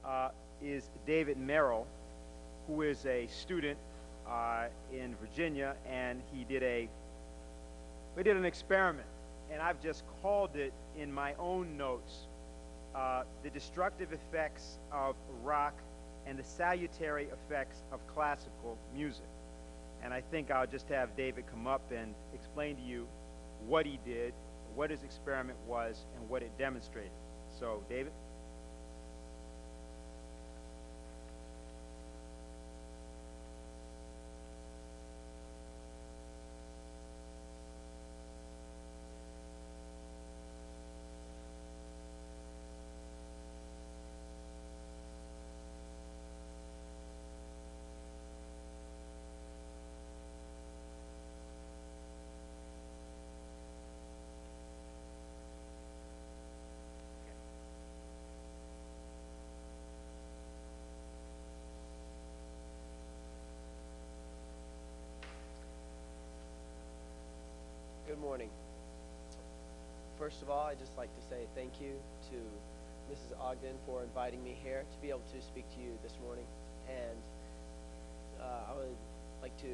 is David Merrell, who is a student in Virginia, and we did an experiment, and I've just called it in my own notes, the destructive effects of rock and the salutary effects of classical music. And I think I'll just have David come up and explain to you what he did, what his experiment was, and what it demonstrated. So, David? Good morning. First of all, I'd just like to say thank you to Mrs. Ogden for inviting me here to be able to speak to you this morning. And I would like to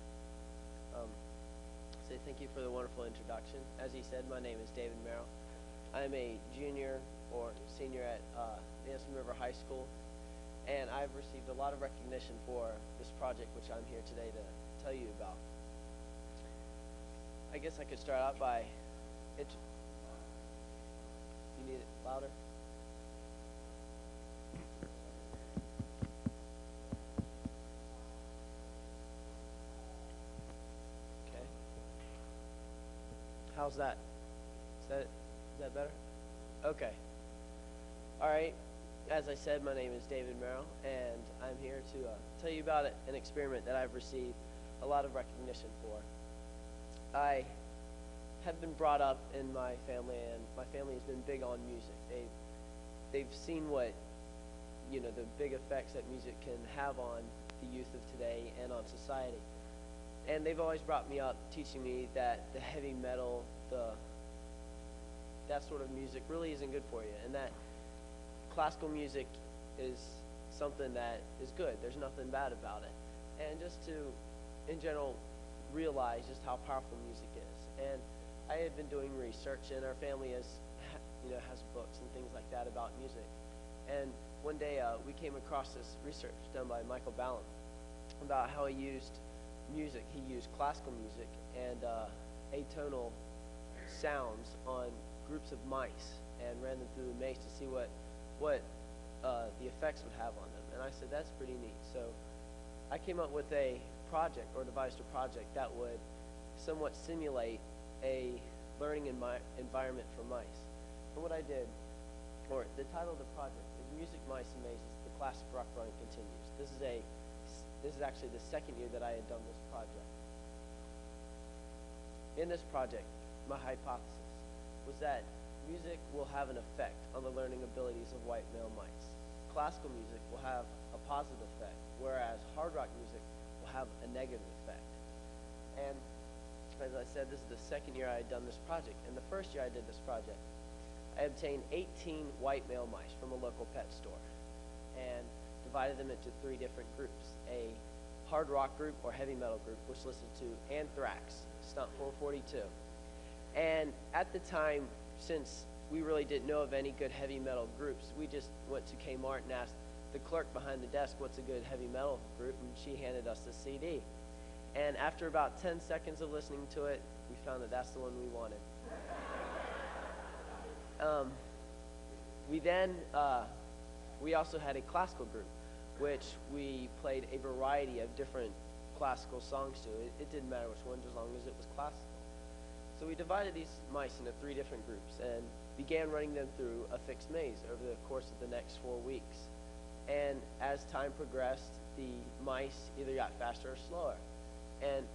say thank you for the wonderful introduction. As he said, my name is David Merrell. I'm a junior or senior at Nansen River High School, and I've received a lot of recognition for this project, which I'm here today to tell you about. I guess I could start out by, you need it louder? Okay. How's that? Is that better? Okay. All right. As I said, my name is David Merrell, and I'm here to tell you about an experiment that I've received a lot of recognition for. I have been brought up in my family, and my family has been big on music. They've seen what, the big effects that music can have on the youth of today and on society. And they've always brought me up teaching me that the heavy metal, that sort of music really isn't good for you, and that classical music is something that is good. There's nothing bad about it. And just to, in general, realize just how powerful music is. And I had been doing research, and our family has books and things like that about music. And one day we came across this research done by Michael Ballin about how he used music. He used classical music and atonal sounds on groups of mice and ran them through the maze to see what the effects would have on them. And I said, that's pretty neat. So I came up with a project, or devised a project that would somewhat simulate a learning environment for mice. And what I did, or the title of the project is Music, Mice, and Mazes, the Classic Rock Run Continues. This is actually the second year that I had done this project. In this project, my hypothesis was that music will have an effect on the learning abilities of white male mice. Classical music will have a positive effect, whereas hard rock music will have a negative effect. And as I said, this is the second year I had done this project. And the first year I did this project, I obtained 18 white male mice from a local pet store and divided them into 3 different groups. A hard rock group, or heavy metal group, which listened to Anthrax, Stunt 442. And at the time, since we really didn't know of any good heavy metal groups, we just went to Kmart and asked the clerk behind the desk what's a good heavy metal group, and she handed us the CD. And after about 10 seconds of listening to it, we found that that's the one we wanted. We also had a classical group, which we played a variety of different classical songs to. It didn't matter which one, as long as it was classical. So we divided these mice into 3 different groups and began running them through a fixed maze over the course of the next 4 weeks. And as time progressed, the mice either got faster or slower. And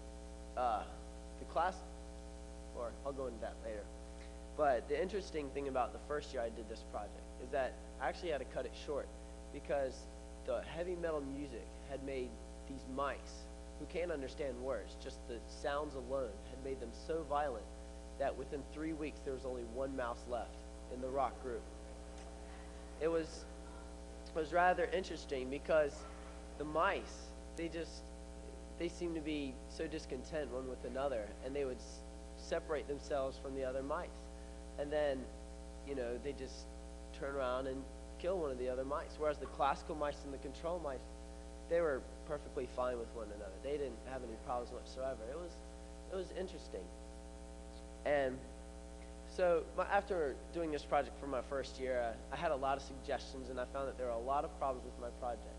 I'll go into that later. But the interesting thing about the first year I did this project is that I actually had to cut it short because the heavy metal music had made these mice, who can't understand words, just the sounds alone, had made them so violent that within 3 weeks there was only 1 mouse left in the rock group. It was was rather interesting because the mice, they seem to be so discontent one with another, and they would separate themselves from the other mice. And then, they just turn around and kill one of the other mice. Whereas the classical mice and the control mice, they were perfectly fine with one another. They didn't have any problems whatsoever. It was interesting. And so after doing this project for my first year, I had a lot of suggestions, and I found that there were a lot of problems with my project.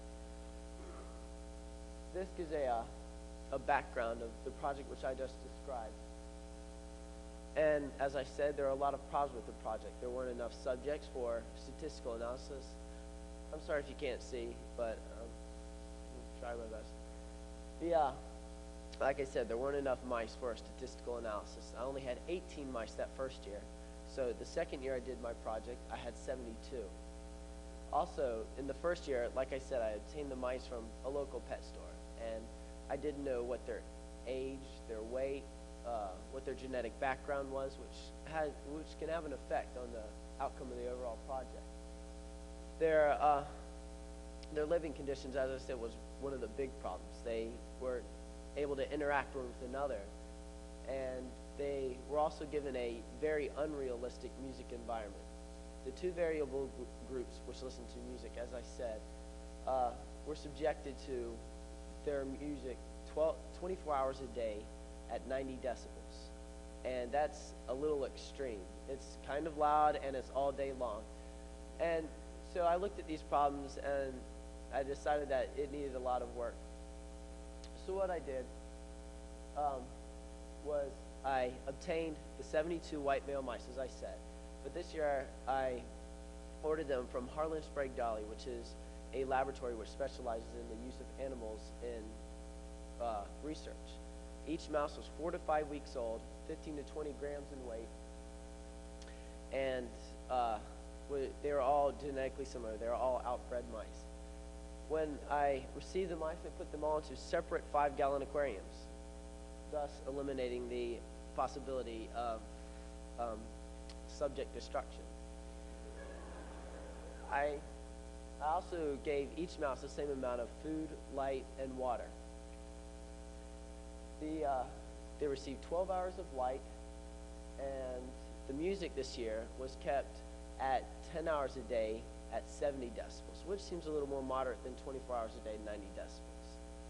This gives a background of the project which I just described. And as I said, there are a lot of problems with the project. There weren't enough subjects for statistical analysis. I'm sorry if you can't see, but I'll try my best. Like I said, there weren't enough mice for a statistical analysis. I only had 18 mice that first year. So the second year I did my project, I had 72. Also, in the first year, like I said, I obtained the mice from a local pet store, and I didn't know what their age, their weight, what their genetic background was, which can have an effect on the outcome of the overall project. Their living conditions, as I said, was one of the big problems. They were able to interact one with another, and they were also given a very unrealistic music environment. The two variable groups which listen to music, as I said, were subjected to their music 24 hours a day at 90 decibels. And that's a little extreme. It's kind of loud, and it's all day long. And so I looked at these problems, and I decided that it needed a lot of work. So what I did was I obtained the 72 white male mice, as I said. But this year I ordered them from Harlan Sprague Dawley, which is a laboratory which specializes in the use of animals in research. Each mouse was 4 to 5 weeks old, 15 to 20 grams in weight, and they were all genetically similar. They were all outbred mice. When I received the mice, I put them all into separate 5-gallon aquariums, thus eliminating the possibility of subject destruction. I also gave each mouse the same amount of food, light, and water. They received 12 hours of light, and the music this year was kept at 10 hours a day at 70 decibels, which seems a little more moderate than 24 hours a day, 90 decibels.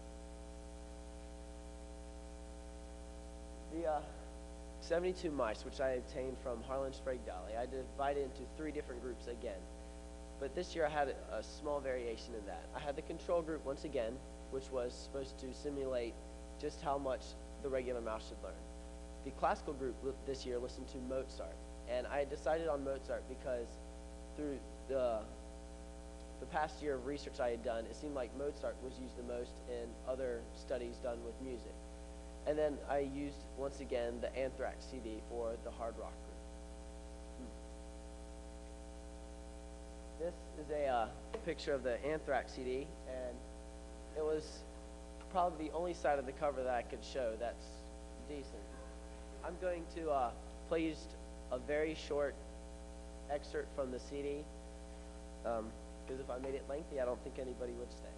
The 72 mice, which I obtained from Harlan Sprague Dawley, I divided into 3 different groups again. But this year I had a small variation in that. I had the control group once again, which was supposed to simulate just how much the regular mouse should learn. The classical group this year listened to Mozart, and I decided on Mozart because through the past year of research I had done, it seemed like Mozart was used the most in other studies done with music. And then I used, once again, the Anthrax CD for the hard rock group. This is a picture of the Anthrax CD, and it was probably the only side of the cover that I could show that's decent. I'm going to play just a very short excerpt from the CD, because if I made it lengthy, I don't think anybody would stay.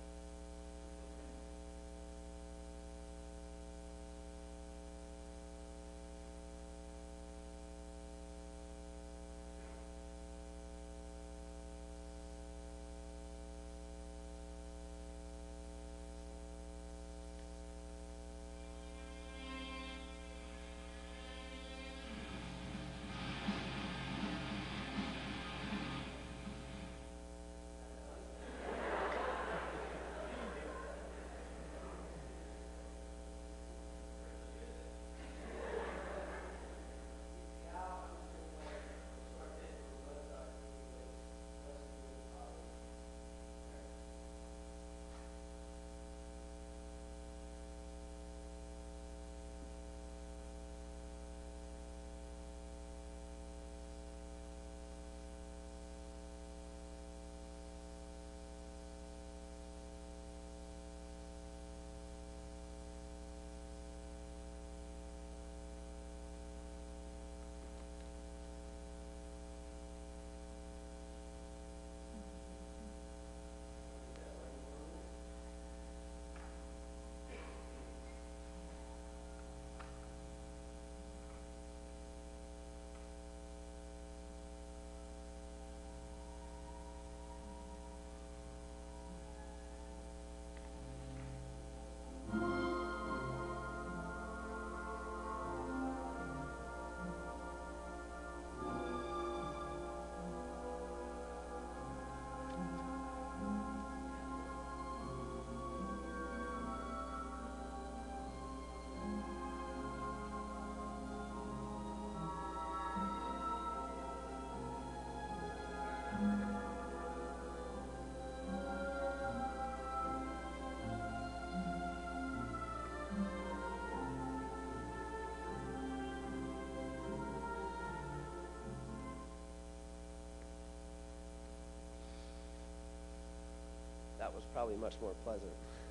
that was probably much more pleasant.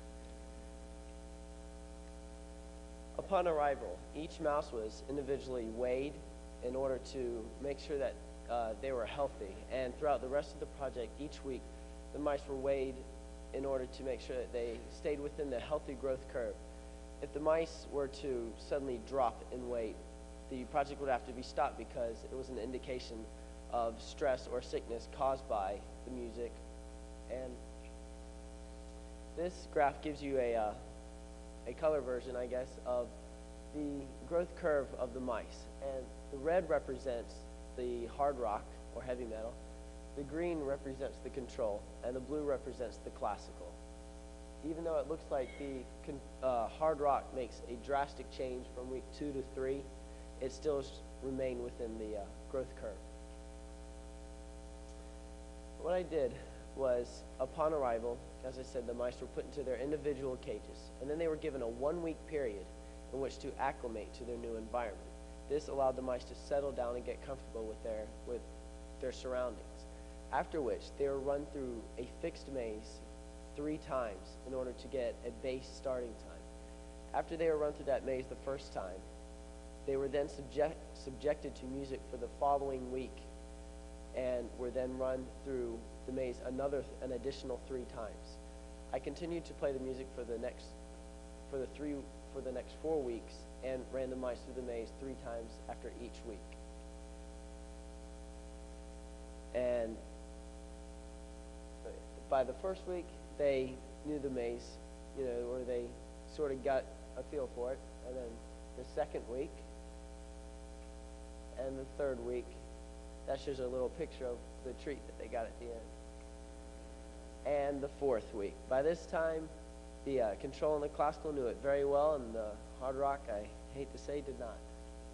Upon arrival, each mouse was individually weighed in order to make sure that they were healthy. And throughout the rest of the project, each week, the mice were weighed in order to make sure that they stayed within the healthy growth curve. If the mice were to suddenly drop in weight, the project would have to be stopped because it was an indication of stress or sickness caused by the music. And this graph gives you a color version, I guess, of the growth curve of the mice. And the red represents the hard rock or heavy metal, the green represents the control, and the blue represents the classical. Even though it looks like the hard rock makes a drastic change from week 2 to 3, it still remained within the growth curve. What I did was, upon arrival, as I said, the mice were put into their individual cages, and then they were given a 1-week period in which to acclimate to their new environment. This allowed the mice to settle down and get comfortable with their surroundings, after which they were run through a fixed maze 3 times in order to get a base starting time. After they were run through that maze the first time, they were then subjected to music for the following week and were then run through the maze an additional 3 times. I continued to play the music for the next 4 weeks and ran the mice through the maze 3 times after each week. And by the first week, they knew the maze, or they sort of got a feel for it. And then the second week and the third week, that shows a little picture of the treat that they got at the end. And the 4th week. By this time, the control and the classical knew it very well, and the hard rock, I hate to say, did not.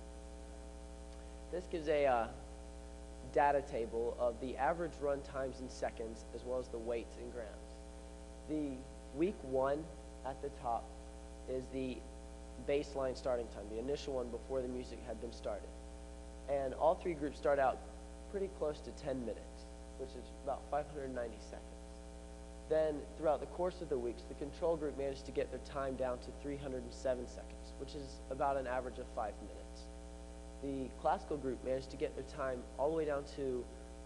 This gives a data table of the average run times in seconds, as well as the weights in grams. The week 1 at the top is the baseline starting time, the initial one before the music had been started. And all 3 groups start out pretty close to 10 minutes, which is about 590 seconds. Then, throughout the course of the weeks, the control group managed to get their time down to 307 seconds, which is about an average of 5 minutes. The classical group managed to get their time all the way down to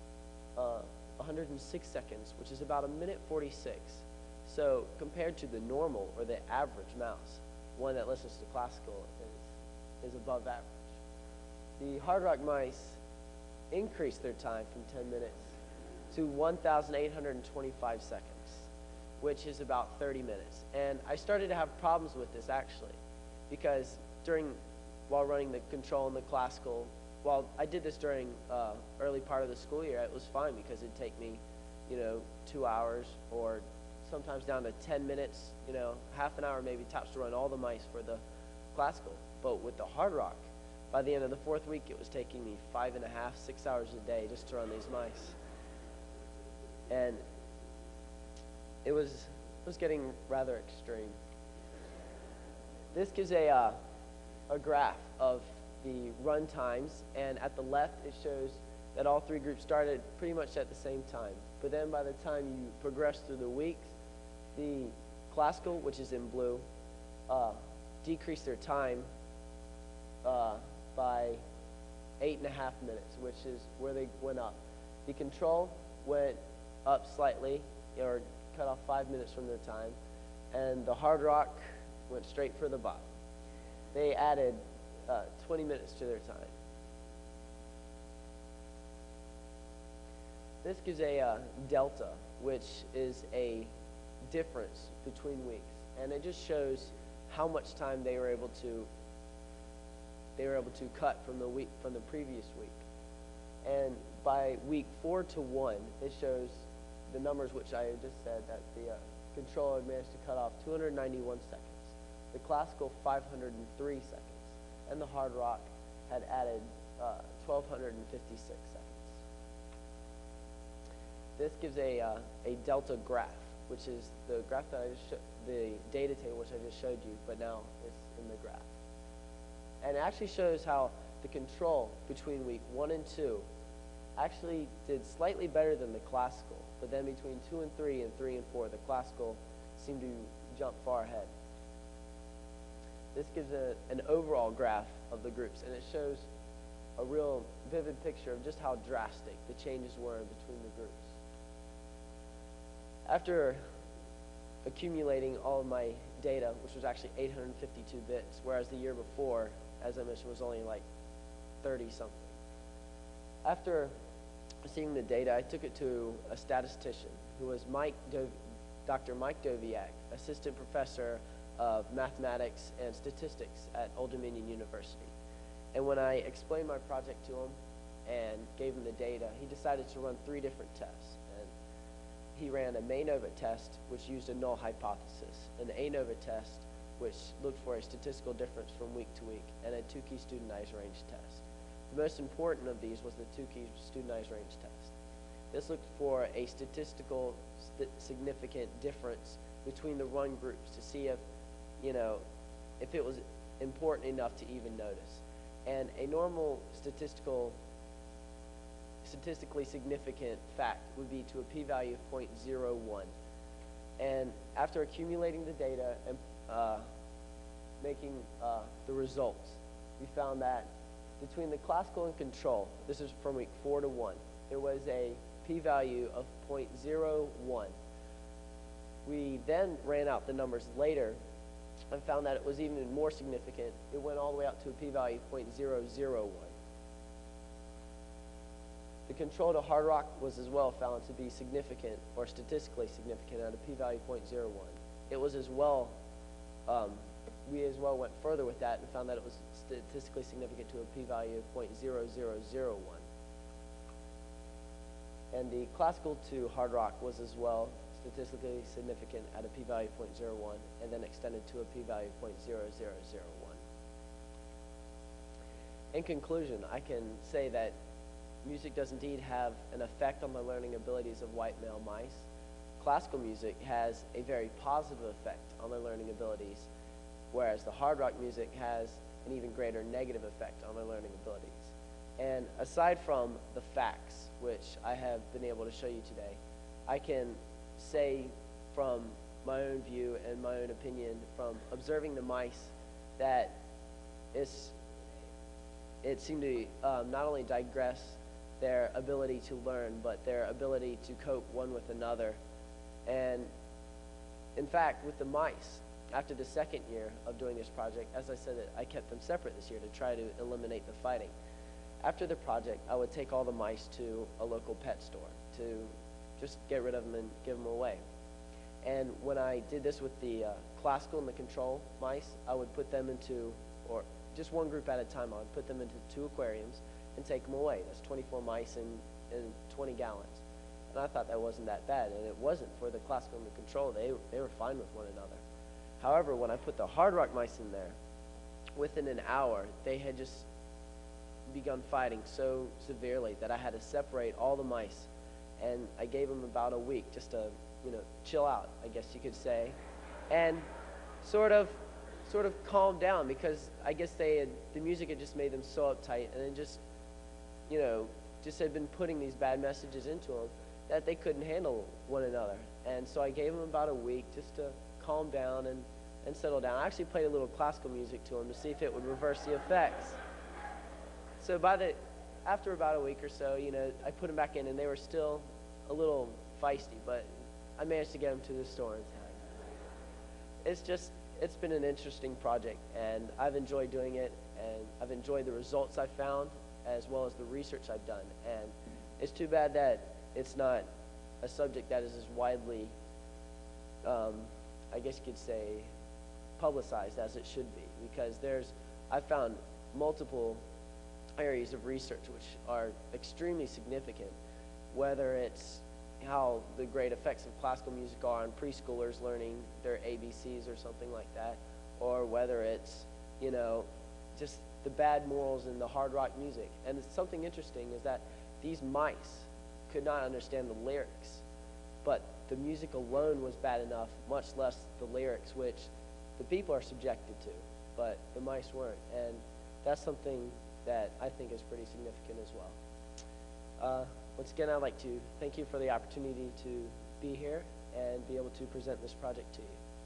106 seconds, which is about 1:46. So, compared to the normal or the average mouse, one that listens to classical is above average. The hard rock mice increased their time from 10 minutes to 1,825 seconds, which is about 30 minutes. And I started to have problems with this, actually, because while running the control and the classical, while I did this during early part of the school year, it was fine because it'd take me, 2 hours or sometimes down to 10 minutes, half an hour maybe tops to run all the mice for the classical. But with the hard rock, by the end of the 4th week, it was taking me 5.5, 6 hours a day just to run these mice. And it was getting rather extreme. This gives a graph of the run times, and at the left it shows that all 3 groups started pretty much at the same time. But then by the time you progress through the weeks, the classical, which is in blue, decreased their time by 8.5 minutes, which is where they went up. The control went up slightly, or cut off 5 minutes from their time, and the hard rock went straight for the bottom. They added 20 minutes to their time. This gives a delta, which is a difference between weeks, and it just shows how much time they were able to cut from the previous week. And by week 4 to 1, it shows the numbers which I just said, that the control had managed to cut off 291 seconds, the classical 503 seconds, and the hard rock had added 1,256 seconds. This gives a delta graph, which is the graph that the data table which I just showed you, but now it's in the graph. And it actually shows how the control between week 1 and 2 actually did slightly better than the classical, but then between 2 and 3 and 3 and 4, the classical seemed to jump far ahead. This gives an overall graph of the groups, and it shows a real vivid picture of just how drastic the changes were between the groups. After accumulating all of my data, which was actually 852 bits, whereas the year before, as I mentioned, was only like 30-something. After receiving the data, I took it to a statistician who was Dr. Mike Doviak, assistant professor of mathematics and statistics at Old Dominion University. And when I explained my project to him and gave him the data, he decided to run 3 different tests. And he ran a MANOVA test, which used a null hypothesis, an ANOVA test, which looked for a statistical difference from week to week, and a 2-key studentized range test. The most important of these was the 2-key studentized range test. This looked for a statistical significant difference between the run groups to see if, if it was important enough to even notice. And a normal statistically significant fact would be to a p-value of 0.01. And after accumulating the data and making the results, we found that between the classical and control, this is from week 4 to 1, there was a p-value of 0.01. We then ran out the numbers later and found that it was even more significant. It went all the way out to a p-value of 0.001. The control to Hard Rock was as well found to be significant, or statistically significant, at a p-value of 0.01. It was as well, we as well went further with that and found that it was statistically significant to a p-value of 0.0001. And the classical to Hard Rock was as well statistically significant at a p-value of 0.01, and then extended to a p-value of 0.0001. In conclusion, I can say that music does indeed have an effect on the learning abilities of white male mice. Classical music has a very positive effect on their learning abilities, whereas the hard rock music has an even greater negative effect on their learning abilities. And aside from the facts, which I have been able to show you today, I can say from my own view and my own opinion from observing the mice that it seemed to not only digress their ability to learn, but their ability to cope one with another. And in fact, with the mice, after the second year of doing this project, as I said, I kept them separate this year to try to eliminate the fighting. After the project, I would take all the mice to a local pet store to just get rid of them and give them away. And when I did this with the classical and the control mice, I would put them into, or just one group at a time, I would put them into 2 aquariums and take them away. That's 24 mice in 20 gallons. And I thought that wasn't that bad, and it wasn't for the classical and the control. They were fine with one another. However, when I put the hard rock mice in there, within an hour, they had just begun fighting so severely that I had to separate all the mice, and I gave them about a week just to, chill out, I guess you could say, and sort of calm down, because I guess the music had just made them so uptight, and it just, just had been putting these bad messages into them that they couldn't handle one another. And so I gave them about a week just to calm down and settle down. I actually played a little classical music to them to see if it would reverse the effects. So after about a week or so, I put them back in, and they were still a little feisty, but I managed to get them to the store in time. It's been an interesting project, and I've enjoyed doing it, and I've enjoyed the results I've found, as well as the research I've done. And it's too bad that it's not a subject that is as widely, I guess you could say, publicized as it should be, because I've found multiple areas of research which are extremely significant, whether it's how the great effects of classical music are on preschoolers learning their ABCs or something like that, or whether it's, just the bad morals in the hard rock music. And something interesting is that these mice could not understand the lyrics, but the music alone was bad enough, much less the lyrics, which the people are subjected to, but the mice weren't. And that's something that I think is pretty significant as well. Once again, I'd like to thank you for the opportunity to be here and be able to present this project to you.